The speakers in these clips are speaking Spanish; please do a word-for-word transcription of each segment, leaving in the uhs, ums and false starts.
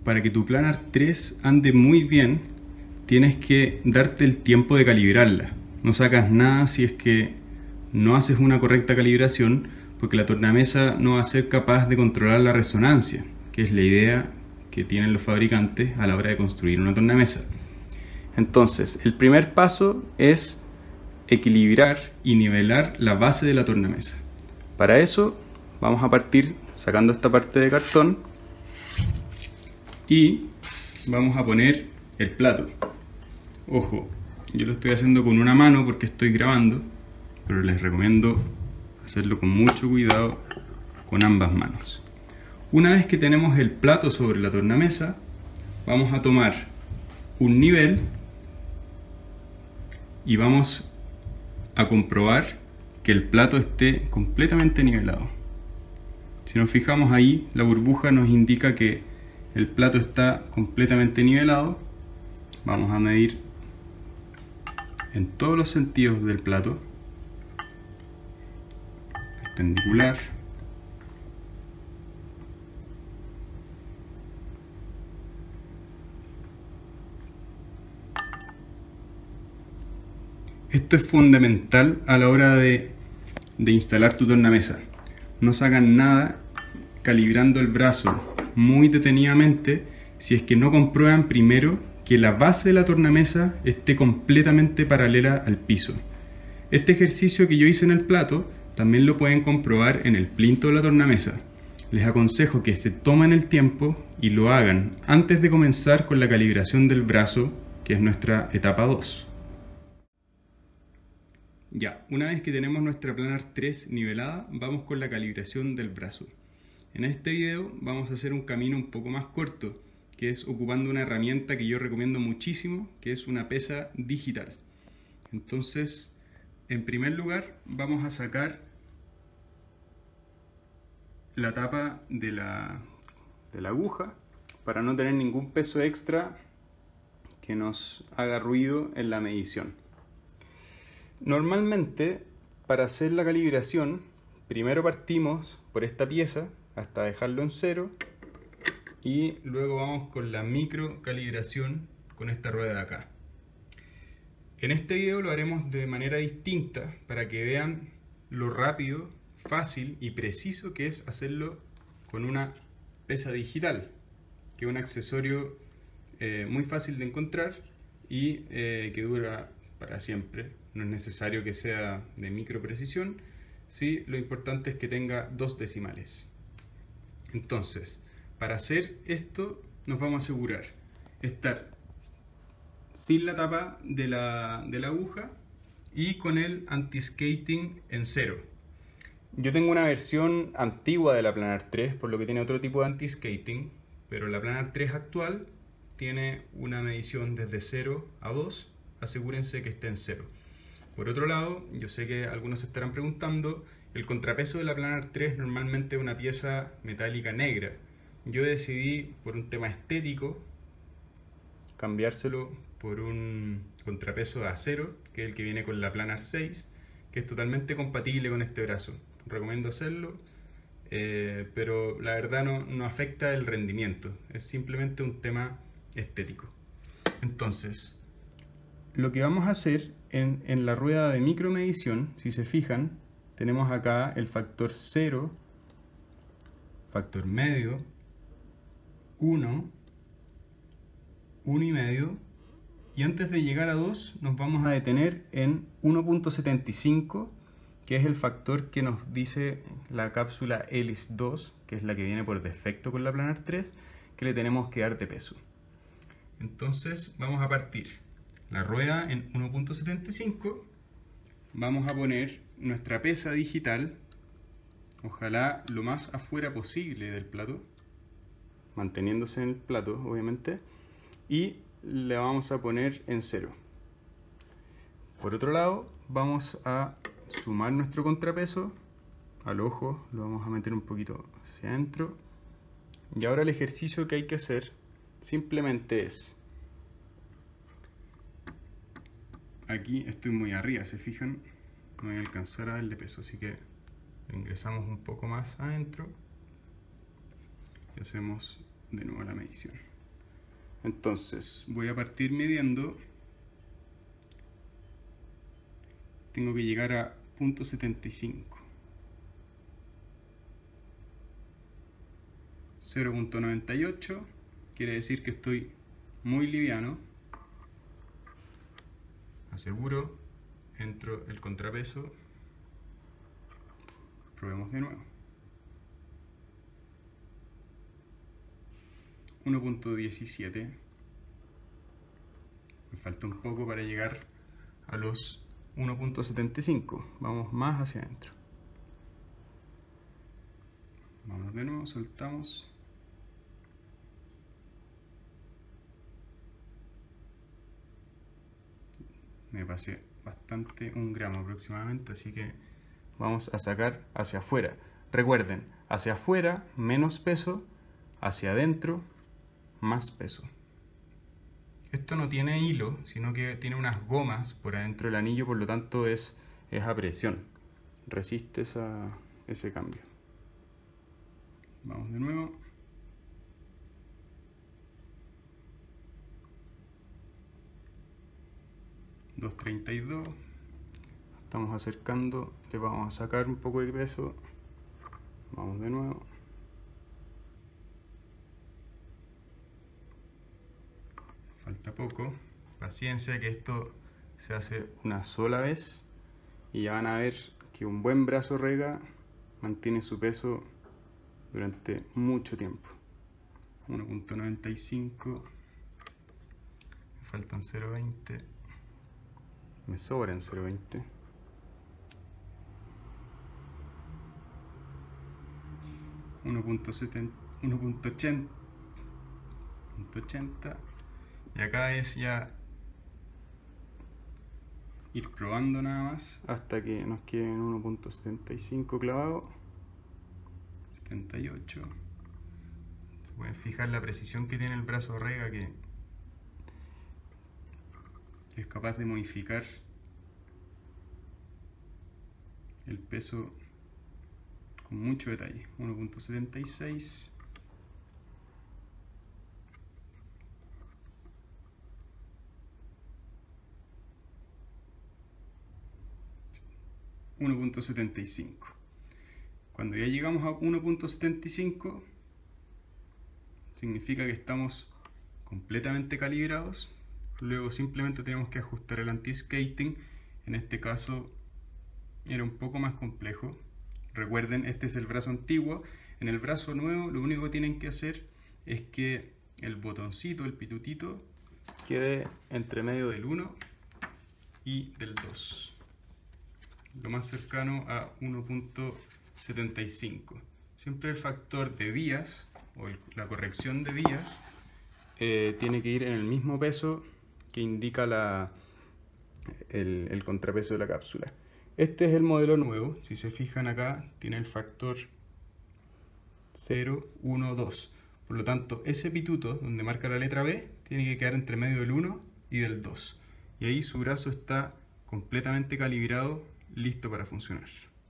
para que tu Planar tres ande muy bien, tienes que darte el tiempo de calibrarla. No sacas nada si es que no haces una correcta calibración, porque la tornamesa no va a ser capaz de controlar la resonancia, que es la idea que tienen los fabricantes a la hora de construir una tornamesa. Entonces, el primer paso es equilibrar y nivelar la base de la tornamesa. Para eso vamos a partir sacando esta parte de cartón y vamos a poner el plato. Ojo, yo lo estoy haciendo con una mano porque estoy grabando, pero les recomiendo hacerlo con mucho cuidado con ambas manos. Una vez que tenemos el plato sobre la tornamesa, vamos a tomar un nivel y vamos a comprobar que el plato esté completamente nivelado. Si nos fijamos ahí, la burbuja nos indica que el plato está completamente nivelado. Vamos a medir en todos los sentidos del plato: perpendicular, esto es fundamental a la hora de, de instalar tu tornamesa. No sacan nada calibrando el brazo muy detenidamente si es que no comprueban primero que la base de la tornamesa esté completamente paralela al piso. Este ejercicio que yo hice en el plato también lo pueden comprobar en el plinto de la tornamesa. Les aconsejo que se tomen el tiempo y lo hagan antes de comenzar con la calibración del brazo, que es nuestra etapa dos. Ya, una vez que tenemos nuestra Planar tres nivelada, vamos con la calibración del brazo. En este video vamos a hacer un camino un poco más corto, que es ocupando una herramienta que yo recomiendo muchísimo, que es una pesa digital. Entonces, en primer lugar, vamos a sacar la tapa de la, de la aguja para no tener ningún peso extra que nos haga ruido en la medición. Normalmente, para hacer la calibración, primero partimos por esta pieza hasta dejarlo en cero y luego vamos con la micro calibración con esta rueda de acá. En este video lo haremos de manera distinta para que vean lo rápido, fácil y preciso que es hacerlo con una pesa digital, que es un accesorio eh, muy fácil de encontrar y eh, que dura para siempre. No es necesario que sea de micro precisión, sí, lo importante es que tenga dos decimales. Entonces, para hacer esto nos vamos a asegurar estar sin la tapa de la, de la aguja y con el anti-skating en cero. Yo tengo una versión antigua de la Planar tres, por lo que tiene otro tipo de anti-skating, pero la Planar tres actual tiene una medición desde cero a dos. Asegúrense que esté en cero. Por otro lado, yo sé que algunos se estarán preguntando, el contrapeso de la Planar tres normalmente es una pieza metálica negra. Yo decidí, por un tema estético, cambiárselo por un contrapeso de acero, que es el que viene con la Planar seis, que es totalmente compatible con este brazo. Recomiendo hacerlo, eh, pero la verdad no, no afecta el rendimiento, es simplemente un tema estético. Entonces, lo que vamos a hacer en, en la rueda de micromedición, si se fijan, tenemos acá el factor cero, factor medio, uno, uno y medio, y antes de llegar a dos nos vamos a detener en uno punto setenta y cinco, que es el factor que nos dice la cápsula Hélice dos, que es la que viene por defecto con la Planar tres, que le tenemos que dar de peso. Entonces vamos a partir la rueda en uno punto setenta y cinco, vamos a poner nuestra pesa digital, ojalá lo más afuera posible del plato, manteniéndose en el plato obviamente, y le vamos a poner en cero. Por otro lado, vamos a sumar nuestro contrapeso al ojo, lo vamos a meter un poquito hacia adentro, y ahora el ejercicio que hay que hacer simplemente es, aquí estoy muy arriba, se fijan, no voy a alcanzar a darle peso, así que lo ingresamos un poco más adentro y hacemos de nuevo la medición. Entonces voy a partir midiendo. Tengo que llegar a punto setenta y cinco. cero punto noventa y ocho quiere decir que estoy muy liviano. Aseguro, entro el contrapeso, probemos de nuevo. uno punto diecisiete. Me falta un poco para llegar a los uno punto setenta y cinco. Vamos más hacia adentro. Vamos de nuevo, soltamos. Me pasé bastante, un gramo aproximadamente, así que vamos a sacar hacia afuera. Recuerden, hacia afuera menos peso, hacia adentro más peso. Esto no tiene hilo, sino que tiene unas gomas por adentro del anillo, por lo tanto es, es a presión. Resiste esa, ese cambio. Vamos de nuevo. dos treinta y dos. Estamos acercando, le vamos a sacar un poco de peso. Vamos de nuevo. Falta poco. Paciencia, que esto se hace una sola vez y ya van a ver que un buen brazo rega mantiene su peso durante mucho tiempo. uno punto noventa y cinco. Me faltan cero punto veinte. Me sobran cero punto veinte. uno punto setenta, uno punto ochenta. Y acá es ya ir probando nada más hasta que nos quede en uno punto setenta y cinco clavado. setenta y ocho. Se pueden fijar la precisión que tiene el brazo rega, que es capaz de modificar el peso con mucho detalle. uno punto setenta y seis. uno punto setenta y cinco. Cuando ya llegamos a uno punto setenta y cinco, significa que estamos completamente calibrados. Luego simplemente tenemos que ajustar el anti-skating. En este caso era un poco más complejo. Recuerden, este es el brazo antiguo. En el brazo nuevo lo único que tienen que hacer es que el botoncito, el pitutito, quede entre medio del uno y del dos. Lo más cercano a uno punto setenta y cinco. Siempre el factor de vías o el, la corrección de vías eh, tiene que ir en el mismo peso que indica la, el, el contrapeso de la cápsula. Este es el modelo nuevo. Si se fijan acá, tiene el factor cero, uno, dos. Por lo tanto, ese pituto donde marca la letra B tiene que quedar entre medio del uno y del dos. Y ahí su brazo está completamente calibrado, listo para funcionar.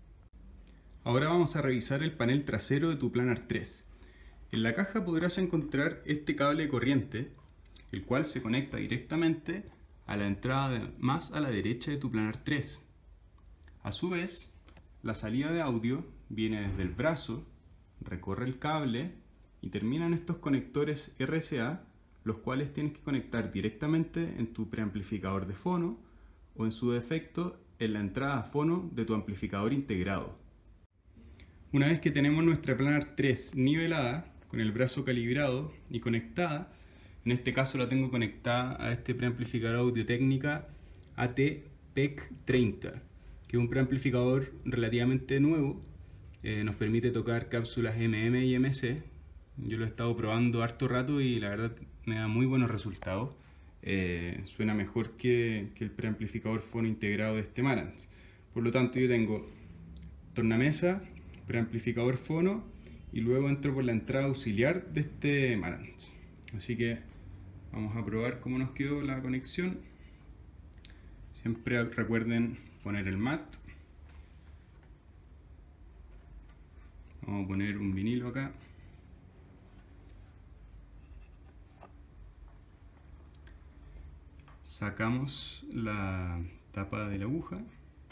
Ahora vamos a revisar el panel trasero de tu Planar tres. En la caja podrás encontrar este cable de corriente, el cual se conecta directamente a la entrada de, más a la derecha de tu Planar tres. A su vez, la salida de audio viene desde el brazo, recorre el cable y termina en estos conectores R C A, los cuales tienes que conectar directamente en tu preamplificador de fono o en su defecto en la entrada a fono de tu amplificador integrado. Una vez que tenemos nuestra Planar tres nivelada, con el brazo calibrado y conectada, en este caso la tengo conectada a este preamplificador Audio-Técnica A T P E C treinta, que es un preamplificador relativamente nuevo, eh, nos permite tocar cápsulas M M y M C. Yo lo he estado probando harto rato y la verdad me da muy buenos resultados. Eh, suena mejor que, que el preamplificador fono integrado de este Marantz. Por lo tanto, yo tengo tornamesa, preamplificador fono y luego entro por la entrada auxiliar de este Marantz. Así que vamos a probar cómo nos quedó la conexión. Siempre recuerden poner el mat. Vamos a poner un vinilo acá. Sacamos la tapa de la aguja.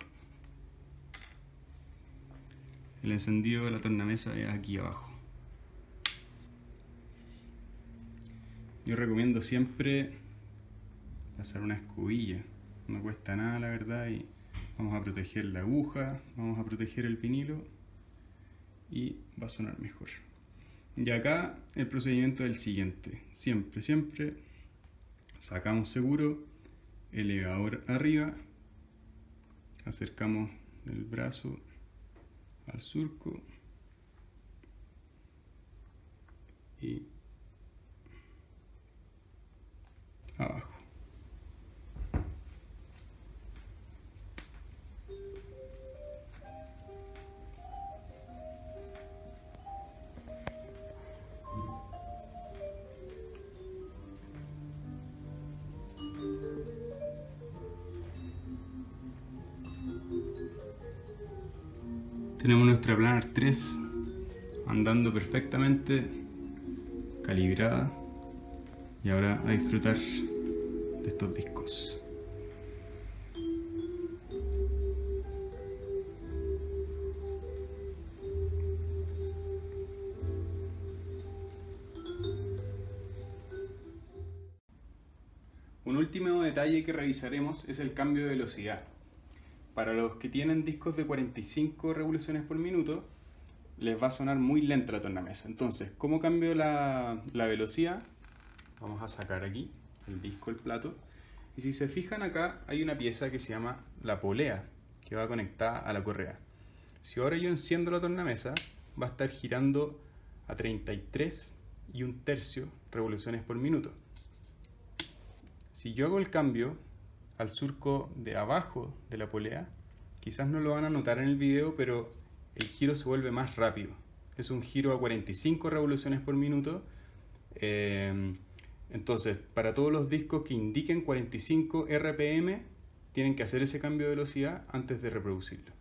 El encendido de la tornamesa es aquí abajo. Yo recomiendo siempre pasar una escobilla, no cuesta nada la verdad, y vamos a proteger la aguja, vamos a proteger el vinilo y va a sonar mejor. Y acá el procedimiento es el siguiente: siempre, siempre sacamos seguro, elevador arriba, acercamos el brazo al surco y abajo. Tenemos nuestra Planar tres andando perfectamente, calibrada, y ahora a disfrutar de estos discos. Un último detalle que revisaremos es el cambio de velocidad. Para los que tienen discos de cuarenta y cinco revoluciones por minuto, les va a sonar muy lenta la tornamesa. Entonces, ¿cómo cambio la, la velocidad? Vamos a sacar aquí el disco, el plato. Y si se fijan acá, hay una pieza que se llama la polea, que va conectada a la correa. Si ahora yo enciendo la tornamesa, va a estar girando a treinta y tres y un tercio revoluciones por minuto. Si yo hago el cambio al surco de abajo de la polea, quizás no lo van a notar en el video, pero el giro se vuelve más rápido. Es un giro a cuarenta y cinco revoluciones por minuto. Eh, entonces, para todos los discos que indiquen cuarenta y cinco R P M, tienen que hacer ese cambio de velocidad antes de reproducirlo.